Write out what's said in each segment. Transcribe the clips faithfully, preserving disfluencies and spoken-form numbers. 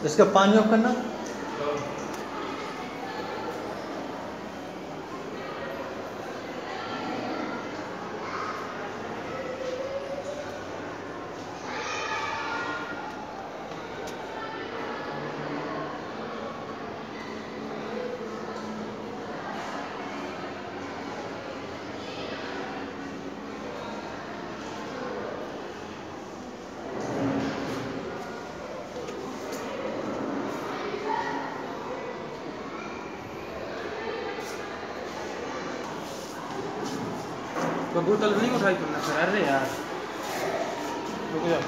इसका पानी ऑफ करना। तो बोतल नहीं उठाई तुमने फिर? अरे यार रुक जाओ।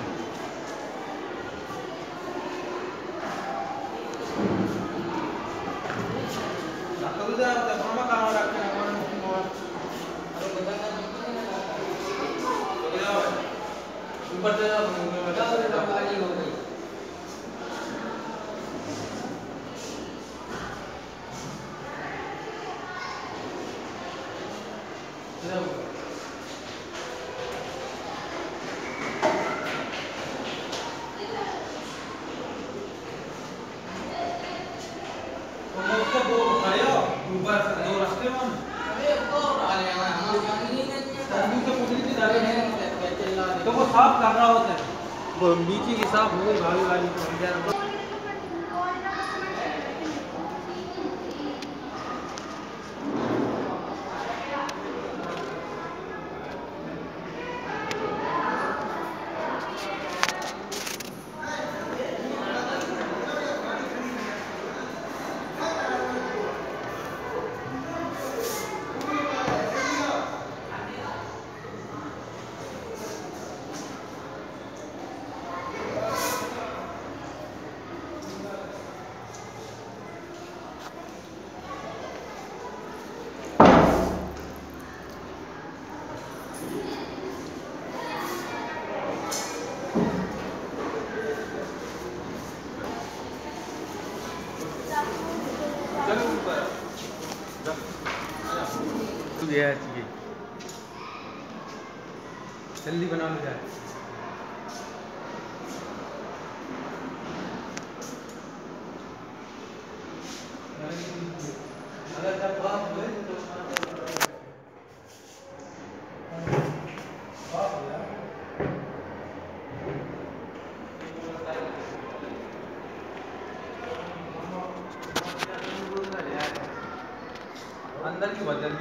तो वो साफ कर रहा होता है, वो नीचे की साफ हो गई भाभी वाली तो जल्दी बना लो जाए। अगर जब बात हुए तो अंदर की वजह